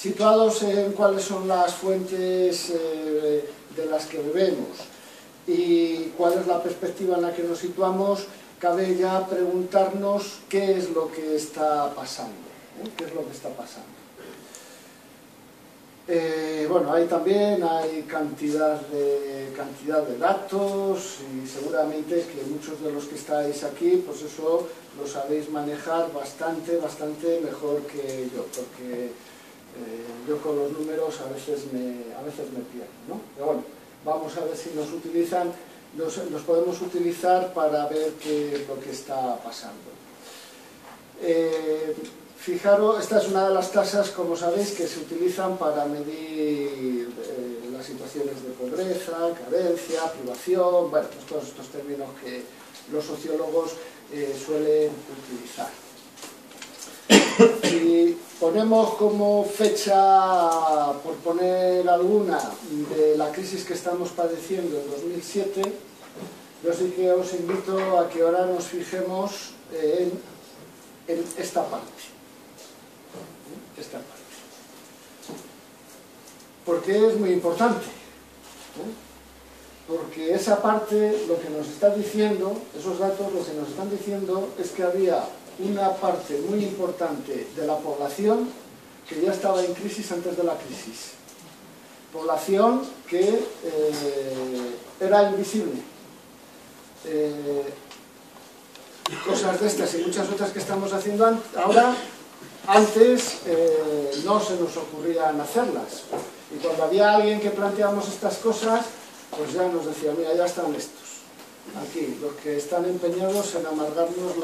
situados en cuáles son las fuentes de las que bebemos y cuál es la perspectiva en la que nos situamos, cabe ya preguntarnos qué es lo que está pasando, qué es lo que está pasando. Bueno, ahí también hay cantidad de datos y seguramente que muchos de los que estáis aquí, pues eso lo sabéis manejar bastante mejor que yo, porque yo con los números a veces me pierdo, ¿no? Pero bueno, vamos a ver si los podemos utilizar para ver qué es lo que está pasando. Fijaros, esta es una de las tasas, como sabéis, que se utilizan para medir las situaciones de pobreza, carencia, privación, bueno, pues todos estos términos que los sociólogos suelen utilizar. Si ponemos como fecha, por poner alguna, de la crisis que estamos padeciendo en 2007, yo sí que os invito a que ahora nos fijemos en esta parte. Esta parte. Porque es muy importante. Porque esa parte, lo que nos está diciendo, esos datos, lo que nos están diciendo es que había una parte muy importante de la población que ya estaba en crisis antes de la crisis. Población que era invisible. Cosas de estas y muchas otras que estamos haciendo ahora, antes no se nos ocurrían hacerlas. Y cuando había alguien que planteábamos estas cosas, pues ya nos decía, mira, ya están estos. Aquí, los que están empeñados en amargarnos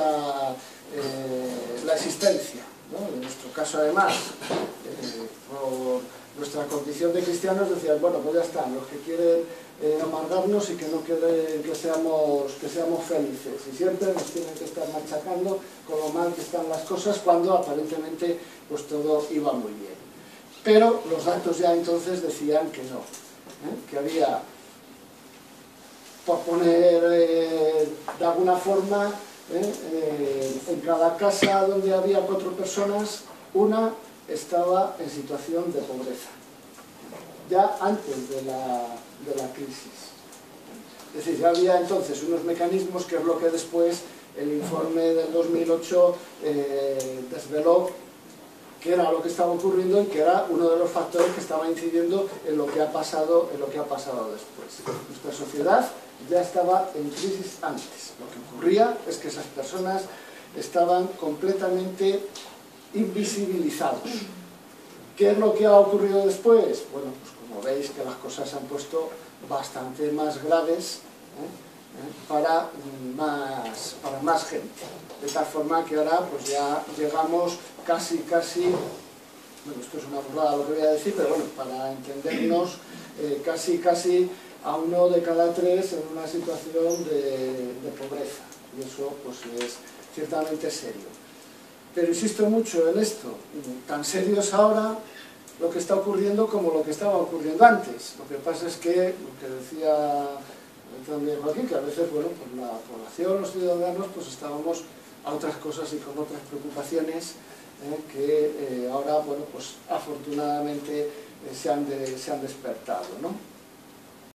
la existencia, ¿no? En nuestro caso, además, por nuestra condición de cristianos, decían, bueno, pues ya están, los que quieren amargarnos y que no quieren que seamos felices. Y siempre nos tienen que estar machacando con lo mal que están las cosas, cuando aparentemente pues todo iba muy bien. Pero los datos ya entonces decían que no, que había, por poner de alguna forma, en cada casa donde había 4 personas, una estaba en situación de pobreza, ya antes de la crisis. Es decir, ya había entonces unos mecanismos, que es lo que después el informe del 2008 desveló, que era lo que estaba ocurriendo y que era uno de los factores que estaba incidiendo en lo que ha pasado después. Nuestra sociedad ya estaba en crisis antes. Lo que ocurría es que esas personas estaban completamente invisibilizados. ¿Qué es lo que ha ocurrido después? Bueno, pues como veis que las cosas se han puesto bastante más graves para más gente. De tal forma que ahora pues ya llegamos casi, bueno, esto es una burrada lo que voy a decir, pero bueno, para entendernos, casi a 1 de cada 3 en una situación de pobreza. Y eso pues es ciertamente serio. Pero insisto mucho en esto, tan serio es ahora lo que está ocurriendo como lo que estaba ocurriendo antes. Lo que pasa es que, lo que decía también Joaquín, que a veces, bueno, pues la población, los ciudadanos, pues estábamos a otras cosas y con otras preocupaciones que ahora, bueno, pues afortunadamente se han despertado, ¿no?